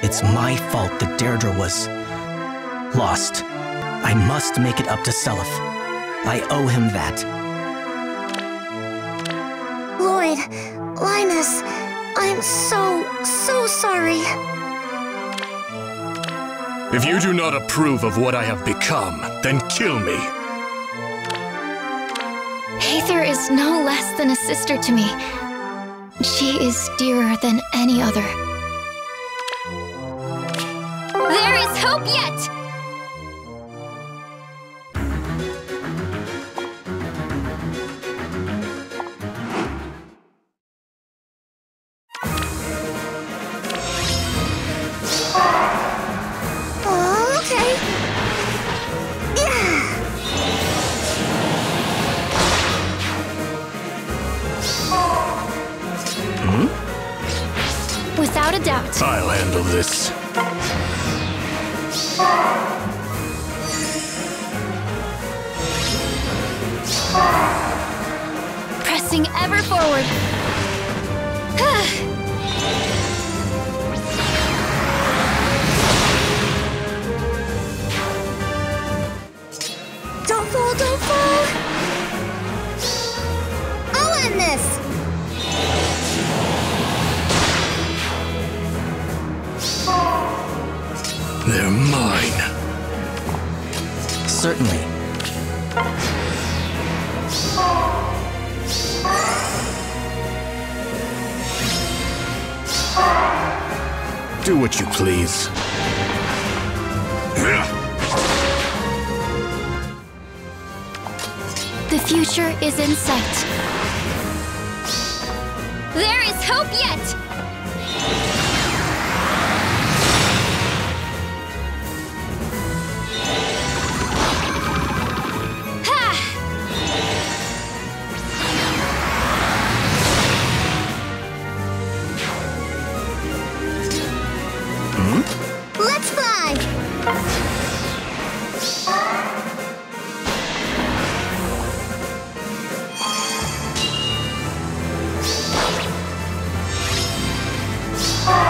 It's my fault that Deirdre was lost. I must make it up to Seliph. I owe him that. Lloyd, Linus, I'm so sorry. If you do not approve of what I have become, then kill me. Aether is no less than a sister to me. She is dearer than any other. There is hope yet! Okay. Yeah. Without a doubt. I'll handle this. Pressing ever forward. Don't fall, don't fall! I'll end this! They're mine. Certainly. Do what you please. The future is in sight. There is hope yet! Let's fly!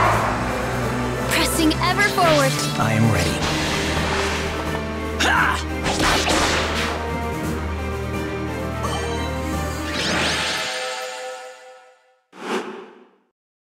Pressing ever forward. I am ready. Ha!